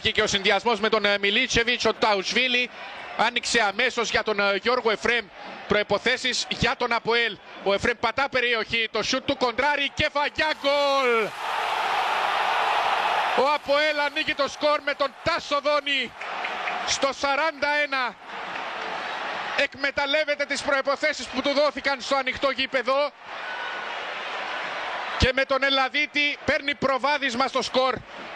Και ο συνδυασμός με τον Μιλίτσεβιτς, ο Ταουσβίλη άνοιξε αμέσως για τον Γιώργο Εφρέμ. Προϋποθέσεις για τον ΑΠΟΕΛ. Ο Εφρέμ πατά περιοχή, το σούτ του κοντράρι και φαγιά γκολ. Ο ΑΠΟΕΛ ανοίγει το σκορ με τον Τάσο Δόνη στο 41. Εκμεταλλεύεται τις προϋποθέσεις που του δόθηκαν στο ανοιχτό γήπεδο και με τον Ελλαδίτη παίρνει προβάδισμα στο σκορ.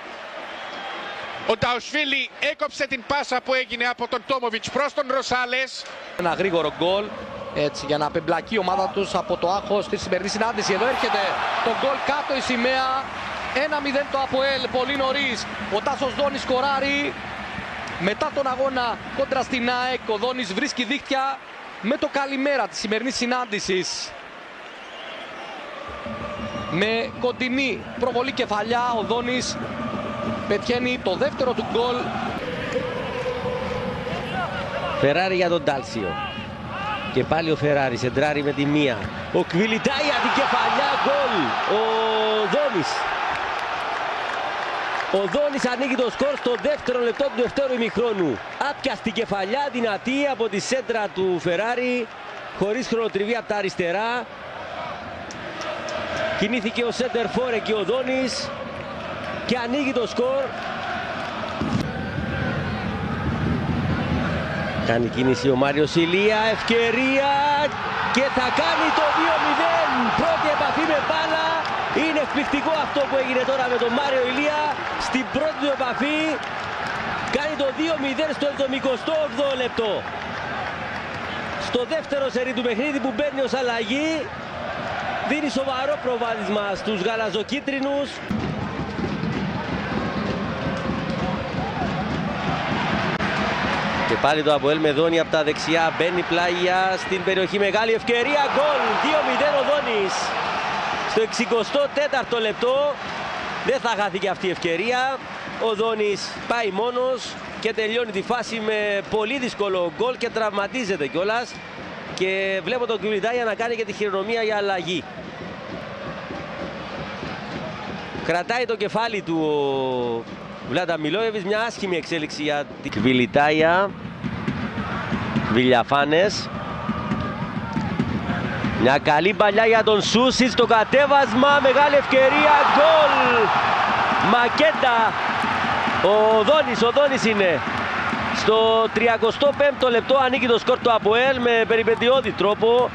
Ο Ταουσβίλη έκοψε την πάσα που έγινε από τον Τόμοβιτς προς τον Ροσάλες. Ένα γρήγορο γκολ έτσι για να απεμπλακεί η ομάδα τους από το άγχος στη σημερινή συνάντηση. Εδώ έρχεται το γκολ κάτω η σημαία. 1-0 το ΑΠΟΕΛ πολύ νωρίς. Ο Τάσος Δόνης σκοράρει. Μετά τον αγώνα κόντρα στην ΑΕΚ, ο Δόνης βρίσκει δίχτυα με το καλημέρα της σημερινής συνάντησης. Με κοντινή προβολή κεφαλιά ο Δόνης πετυχαίνει το δεύτερο του γκολ. Φεράρι για τον Τάλσιο. Και πάλι ο Φεράρι σεντράρει με τη μία. Ο Κβιλιτάια την κεφαλιά, γκολ. Ο Δόνης. Ο Δόνης ανοίγει το σκορ στο δεύτερο λεπτό του δεύτερου ημιχρόνου. Άπιαστη κεφαλιά, δυνατή από τη σέντρα του Φεράρι. Χωρίς χρονοτριβή από τα αριστερά. Κινήθηκε ο σέντερ φορ και ο Δόνης. Και ανοίγει το σκορ. Κάνει κίνηση ο Μάριος Ηλία, ευκαιρία και θα κάνει το 2-0. Πρώτη επαφή με μπάλα. Είναι εκπληκτικό αυτό που έγινε τώρα με τον Μάριο Ηλία. Στην πρώτη του επαφή κάνει το 2-0 στο 78ο λεπτό. Στο δεύτερο σερί του παιχνίδι που μπαίνει ως αλλαγή. Δίνει σοβαρό προβάδισμα στους γαλαζοκίτρινους. Και πάλι το ΑΠΟΕΛ με Δόνη από τα δεξιά, μπαίνει πλάγια στην περιοχή, μεγάλη ευκαιρία, γκολ, 2-0 ο Δόνης. Στο 64ο λεπτό, δεν θα χαθεί και αυτή η ευκαιρία. Ο Δόνης πάει μόνος και τελειώνει τη φάση με πολύ δύσκολο γκολ και τραυματίζεται κιόλας. Και βλέπω τον Κβιλιτάια να κάνει και τη χειρονομία για αλλαγή. Κρατάει το κεφάλι του Βλάντα Μιλόεβιτς, μια άσχημη εξέλιξη για την Κβιλιτάια. Βιλιαφάνες. Μια καλή παλιά για τον Σούσιτς, το κατέβασμα, μεγάλη ευκαιρία, γκολ! Μακέτα, ο Δόνης είναι. Στο 35ο λεπτό ανοίγει το σκορ του ΑΠΟΕΛ με περιπετειώδη τρόπο.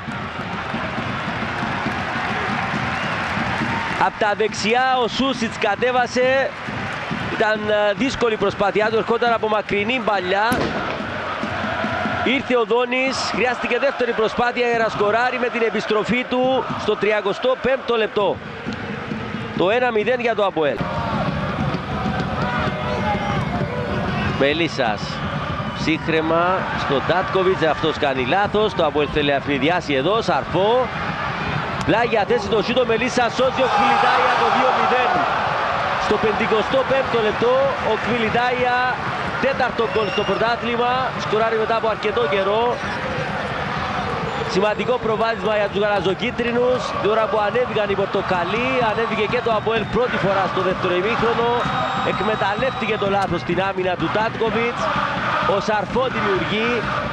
Απ' τα δεξιά ο Σούσιτς κατέβασε. Ήταν δύσκολη η προσπάθειά του, ερχόταν από μακρινή παλιά. Ήρθε ο Δόνης, χρειάστηκε δεύτερη προσπάθεια για να σκοράρει με την επιστροφή του στο 35ο λεπτό. Το 1-0 για το ΑΠΟΕΛ. Μελίσσας, ψύχρεμα στον Τάτκοβιτς, αυτός κάνει λάθος. Το ΑΠΟΕΛ θέλει να ευνηδιάσει εδώ, Σαρφό. Πλάγια θέση το σούτο, Μελίσσας σώζει ο Κβιλιτάια το 2-0. Στο 55ο λεπτό ο Κβιλιτάια, τέταρτο γκολ στο πρωτάθλημα, σκοράρει μετά από αρκετό καιρό. Σημαντικό προβάδισμα για τους γαλαζοκίτρινους. Τώρα που ανέβηκαν οι πορτοκαλί, ανέβηκε και το ΑΠΟΕΛ πρώτη φορά στο δεύτερο ημίχρονο. Εκμεταλλεύτηκε το λάθος στην άμυνα του Τάτκοβιτς. Ο Σαρφό δημιουργεί.